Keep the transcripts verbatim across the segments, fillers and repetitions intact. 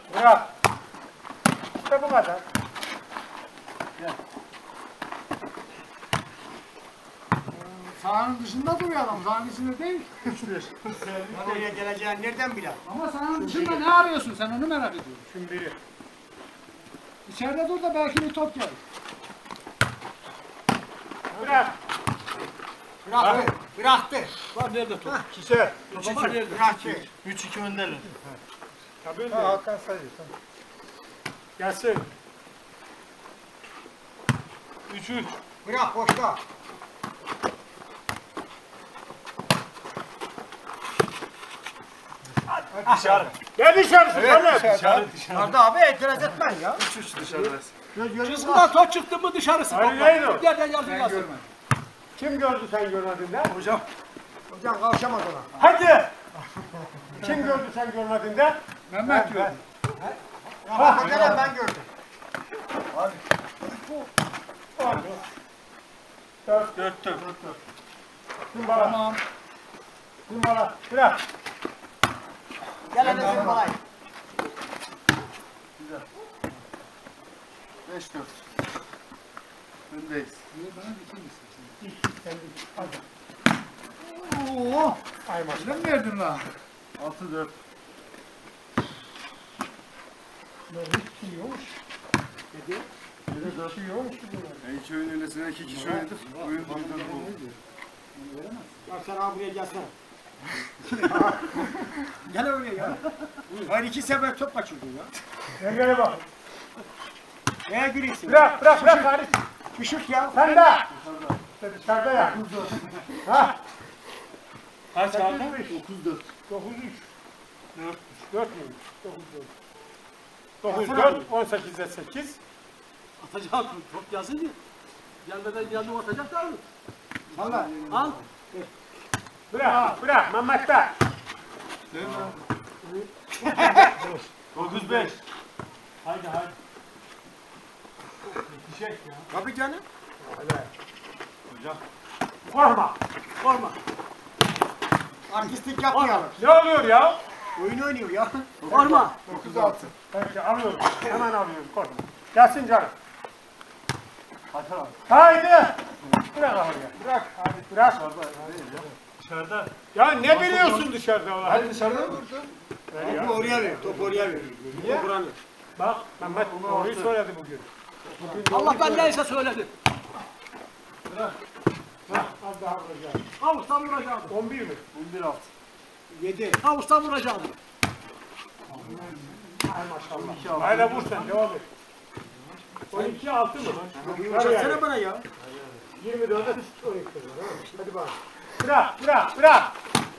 Bırak. İşte bu kadar. Gel. Sahanın dışında duruyor adam, sahanın içinde değil. Ben oraya geleceğini nereden bilen? Ama sahanın dışında ne arıyorsun sen, onu merak ediyorum. Şimdi biri. İçeride dur da belki bir top gelir. Bırak. Bıraktı. Bıraktı. Var nerede top? Şişe. üç iki. Bıraktı. üç iki öndeler. Tabii ha, Hakan sayıyor. Gelsin. üç üç. Bırak boşta. Dışarı. Ne dışarısı Evet, oğlum? Dışarı dışarı. Arda abi itiraz etmeyin ya. üç üç dışarıdayız. Kızımdan top çıktı mı dışarısı. Hani neydi o? Nereden yazın yazın. Kim gördü sen görmediğinde? Hocam. Hocam kavuşamaz ona. Hadi. Kim gördü sen görmediğinde? Mehmet diyor. Ya bak hocam ben gördüm. Dört. Dört dört. Kim bana? Tamam. Kim bana? Bırak. Gel hadi sen kolay. beş dört. Öndeyiz. Oo. Ay maşallah. Ne mi verdin lan? altı dört. Hiç iyi olmuş. Dedi. Bir de dört iyi olmuş. E iki oyun öylesine iki kişi oynadık. Oyun dört dört oldu. Bak sen abi buraya gelsene. Gel oraya ya. Hayır iki sefer top kaçırdın ya. Nereye bak. Neye gülüyorsun? Bırak bırak bırak Haris. Düşük ya. Sen de. İşte dışarıda ya. Ha? Kaç Sekiz aldı? üç. dokuz dört. Dokuz üç. Dört. Dört mü? Dokuz dört. Dokuz dört. On sekizde sekiz. Atacak top yazınca gelmeden yandım atacak da Valla. al. Bırak bırak Mehmet de. dokuz beş. Haydi haydi. Yetişecek ya. Tabii canım. Hocam. Korkma. Korma. Artistlik yapmayalım. Ne oluyor ya? Oyun oynuyor ya. Korma. Dokuz altı. Peki alıyorum. Hemen alıyorum. Korkma. Gelsin canım. Hakan abi. Haydi. Bırak oraya. Bırak. Hadi bırak. Dışarıda. Ya ne biliyorsun dışarıda olan? Hadi dışarıda. Topu oraya ver. Topu oraya ver. Niye? Buranı. Bak Mehmet doğruyu söyledi bugün. Allah ben neyse söyledi. Hah, az daha vuracağım. Avustan vuracağım. on bir mi? on bir altı. Yedi. Avustan vuracağım. Ay maşallah. Hayla vur sen devam et. on iki altı mı? Uçaksana bana ya. yirmi dörde on iki. Hadi bak. Bırak bırak bırak.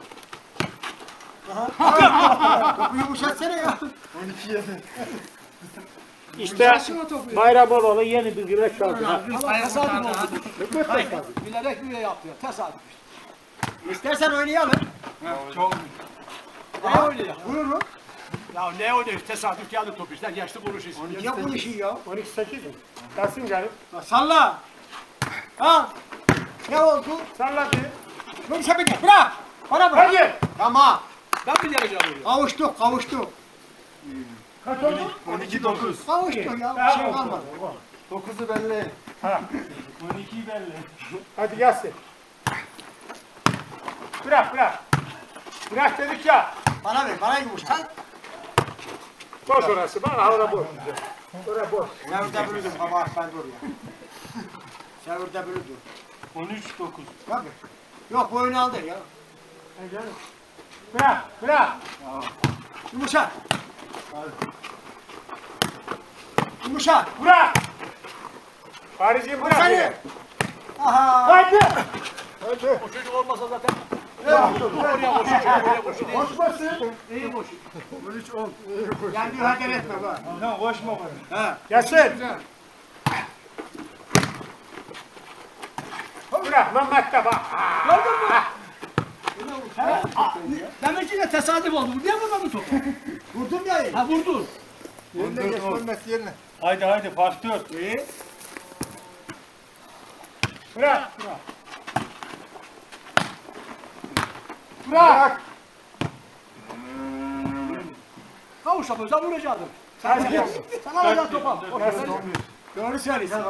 Topu yumuşatsana ya. on iki yedi. İşte bayram olalı yeni bir güreş şarkı. Allah tesadüf oldu. Bilerek bile yaptı. Tesadüf. İstersen oynayalım. Çok. Ne oynuyor? Buyurun. Ya ne oynuyor? Tesadüf geldi top işte. Geçti konuşuyorsun. Ya bu işi ya. on iki sekiz mi? Gelsin canım. Salla. Ha. Ne oldu? Salla bir. Dur sen bir bırak. Bana bırak. Hadi. Tamam. Ben mi yapacağım oraya? Kavuştuk kavuştuk. Kaç oldu? on iki dokuz. Kavuştuk ya. Bir şey kalmadı. dokuzu belli. Ha. on iki belli. Hadi gelsin. Bırak bırak. Bırak dedik ya. Bana ver. Bana yumuşat. Boş orası. Bak orada boş. Orada boş. Sevirde bürüdüm baba ben dur ya. Sevirde bürüdüm. on üç dokuz. Bak. Yok bu oyunu aldı ya. Hadi canım. Bırak bırak. Yumuşat. Yumuşat. Bırak. Hariciğim bırak. Seni. Aha. Hadi. O çocuk olmasa zaten Ya. oraya koşuyor. Oraya koşuyor. Koşmasın. İyi koşuyor. on üç on. Yani bir haber etme bak. Hocam koşma bana. Ha. Gelsin. Bırak Mehmet de bak. Gördün mü? Ha, a- Demek ki de tesadüf oldu. Niye vurmadın topu? Vurdum ya. Ha vurdun. Yerine geç ölmesi yerine. Haydi haydi fark dört. İyi. Bırak. Bırak. Kavuştu. uçak sen vuracaktın. Hadi Sen, gel. sen alacaksın topa. Gelsin. Doğru söylüyorsun.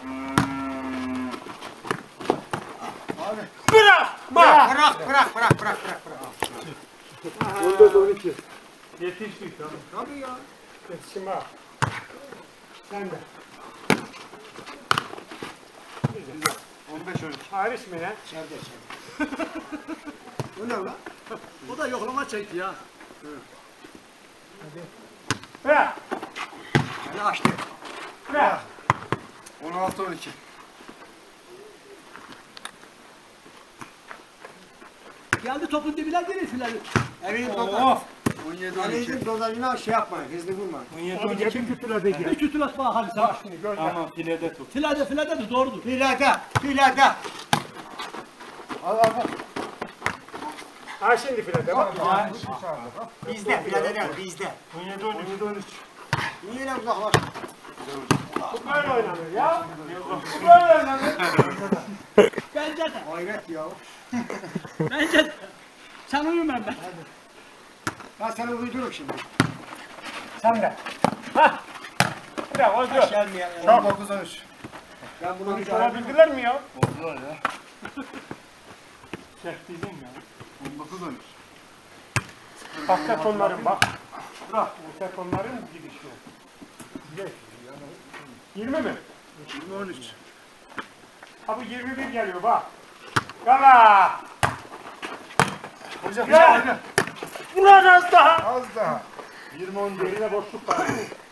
Bırak. Bak. Bırak bırak bırak bırak bırak. Onda da on iki. Yetiştik tamam. Tabii ya. Yetişim bak. Sen de. on beş on iki. Haris mi lan? İçeride içeride. O ne lan? O da yoklama çekti ya. Bırak. Beni açtı. Bırak. on altı on iki. Geldi topun dibine girir filan. Evin Of. dozar. on yedi on iki. Ali'nin dozarına şey yapma. Hızlı vurma. Abi geçin kütüle de gel. Bir kütül at bana hadi sen. Bak şimdi gör bak. Ama filede tut. Filade filade de doğrudur. Filede. Filede. Ha şimdi filede bak. Bizde. Filede değil. Bizde. on yedi on üç. Niye ne uzaklaş? Bu böyle oynanır ya. Bu böyle oynanır. Bence de. Hayret ya. Bence de. Sen uyum ben. Ben seni uydururum şimdi. Sen de. Hah. Bırak o dur. Gelmeyen. on dokuz on üç. Ben bunu Hiç olabildiler mi ya? Oldular ya. Çektiydim ya. on dokuz on üç. Bak sekonların bak. Bırak bu sekonların gidişi. Güzel. yirmi mi? yirmi on üç. Ha bu yirmi bir geliyor bak. Gala. Hocam Gel. hocam. Ulan az daha. Az daha. yirmi on dört. Geride boşluk var.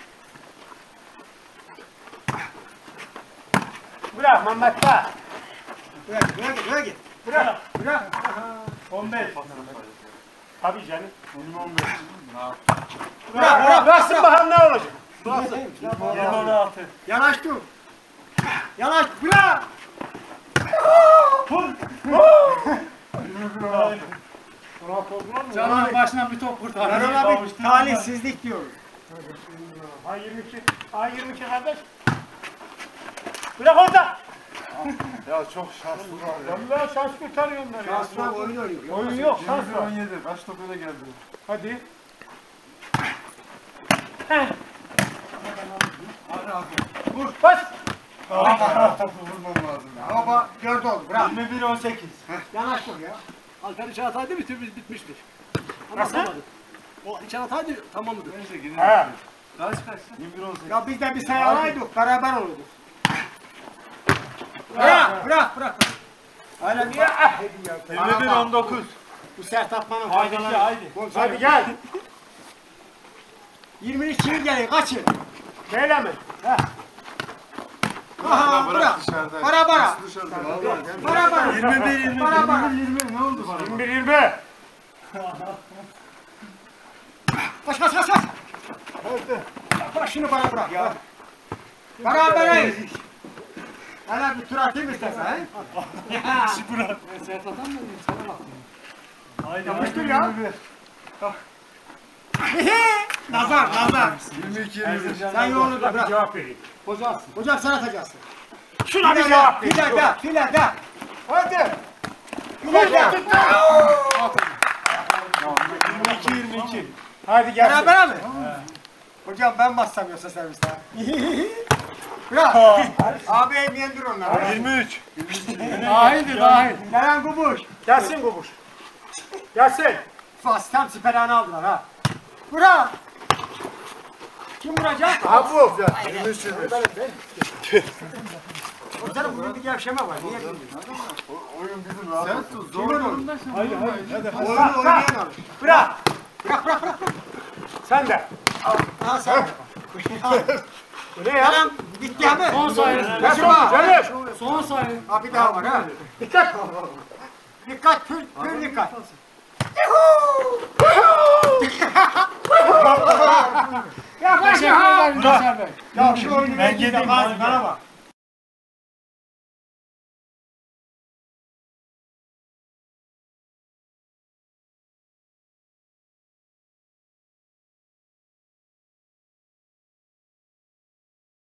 Bırak Mehmet bak. Bırak. Bırak. Bırak git. Bırak. Bırak. on beş. Tabii canım. yirmi on beş. Bırak bırak. Bıraksın bakalım ne olacak. yirmi on altı. Yanaş dur. Yanaş. Bırak. Canın başına bir top kurtar. Ben ona bir talihsizlik diyorum. Ha yirmi iki. Ha yirmi iki kardeş. Bırak orada. Ya çok şanslı var ya. Vallahi şans kurtarıyor onları. ya. Şanslar oyun oynuyor. Oyun yok şans yirmi bir on var. yedi. Kaç top öyle geldi? Hadi. Heh. Vur bas. Topu vurmam lazım ya. Baba dört oldu. Bırak. yirmi bir on sekiz. Yanaş dur ya. Alper içeri ataydı bitir bitmiştir. Ama Nasıl? atamadı. O içeri ataydı tamamdır. Neyse gidelim. Ha. Kaç kaç? yirmi bir on sekiz. Ya biz de bir sayı alaydık. Beraber olurduk. Bırak. Bırak. Bırak. Öyle bir Ya. yirmi bir on dokuz. Bu sert atmanın Haydi faydaları. haydi. Hadi gel. yirmi iki geliyor. Kaçın. Böyle mi? Aha Bırak bırak. dışarıda. Bara bara. Nasıl dışarıda? Vallahi gel. Bara bara. yirmi bir yirmi bir. Bara bara. yirmi ne oldu bana? yirmi bir yirmi. Kaç kaç kaç kaç. Bırak şunu bana bırak ya. Beraber. Hele bir tur atayım istersen. he? Sert atan mı? Sana bak. Haydi Yapıştır haydi. ya. yirmi bir. Nazar nazar. yirmi iki yirmi bir. Sen yolunu da Bir bırak. cevap vereyim. Bozarsın. Hocam sen atacaksın. Şuna bir cevap File vereyim. de. File de. Hadi. File de. yirmi iki yirmi iki. Hadi gel. Beraber mi? Hocam ben bassam yoksa serviste. Bırak. Abi yendir onları. yirmi üç. Haydi dahil. Neren kubuş. Gelsin kubuş. Gelsin. Fas tam siperhane aldılar ha. Bırak. Kim vuracak? Ha bu. yirmi üç yirmi beş. Hocam bunun bir gevşeme var. Niye bilmiyorsun? O- Oyun bizim rahat. Sen tut. Zor. Kimin oyunu? Haydi haydi. Oyunu oynayan alır. Bırak. Bırak bırak bırak. Sen de. Ha sen. Bu ne ya? Yalan bitti abi. Son sayı. Kaçma. Canım. Son sayı. Ha bir daha var ha. Dikkat. Dikkat pür pür dikkat. Ya bak ya. Ya şu oyunu ben yedim, bana bak.